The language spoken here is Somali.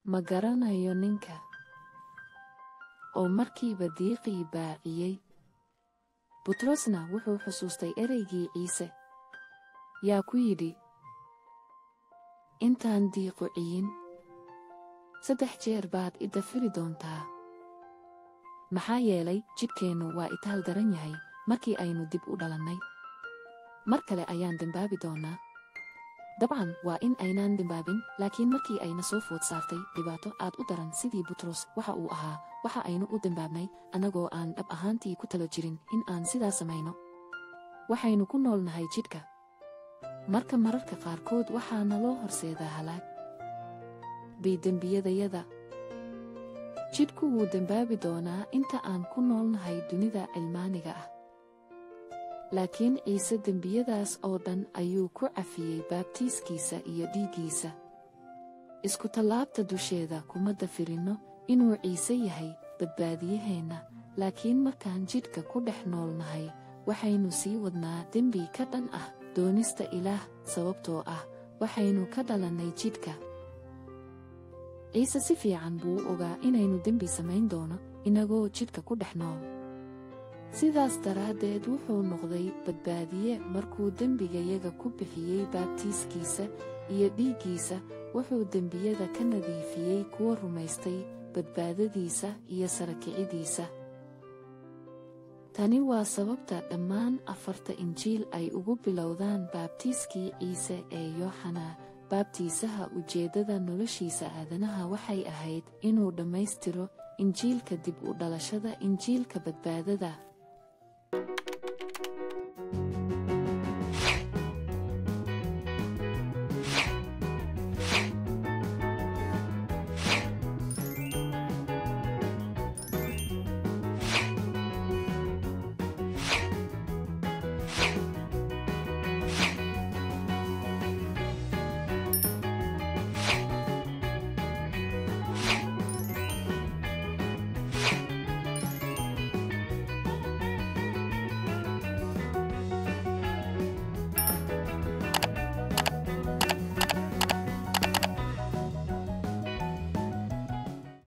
ma garanayo ninka. Oo markiiba diiqii baaciyey. Butrosna wuxuu xusuustay ereygii Ciise. Yaa ku yidhi, intaan diiqu ciyin 3 jeer baad i dafiri doontaa. Maxaa yeelay jidhkeennu waa itaal daran yahay markii aynu dib u dhalannay. Mar kale ayaan dembaabi doonaa. Dabcan waa in aynaan dembaabin, laakiin markii ayna soo food saartay dhibaato aad u daran sidii Butros waxa uu ahaa, waxa aynu u dembaabnay annagoo aan dhab ahaantii ku talo jirin in aan sidaa samayno. Waxaynu ku noolnahay jidhka. Mararka qaarkood waxaa naloo horseedaa halaag. Dembiyadayada. Jidhku wuu dembaabi doonaa inta aan ku noolnahay dunida cilmaaniga ah. Laakiin Ciise dembiyadaas oo dhan ayuu ku cafiyey baabtiiskiisa iyo dhiiggiisa. Isku tallaabta dusheeda kuma dafirinno inuu Ciise yahay badbaadiyaheenna, laakiin markaan jidhka ku dhex noolnahay waxaynu sii wadnaa dembi ka dhan ah doonista Ilaah, sababtoo ah waxaynu ka dhalannay jidhka. Ciise si fiican buu u ogaa inaynu dembi samayn doono inagoo jidhka ku dhex nool. Sidaas daraaddeed wuxuu noqday badbaadiye markuu dembigayaga ku bixiyey baabtiiskiisa iyo dhiiggiisa. Wuxuu dembiyada ka nadiifiyey kuwa rumaystay badbaadadiisa iyo sara kicidiisa. Tani waa sababta dhammaan 4 Injiil ay ugu bilowdaan baabtiiskii Ciise ee Yooxanaa baabtiisaha. Ujeeddada noloshiisa aadanaha waxay ahayd inuu dhammaystiro Injiilka dib u dhalashada, Injiilka badbaadada.